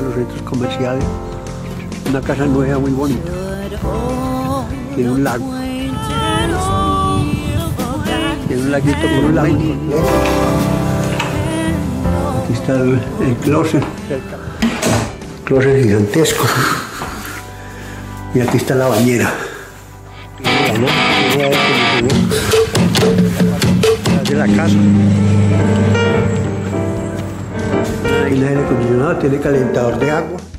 a los centros comerciales. Una casa nueva muy bonita. Tiene un lago. Tiene un laguito con un lago. Aquí está el closet. Closet gigantesco. Y aquí está la bañera. De la casa. Hay aire acondicionado, tiene calentador de agua.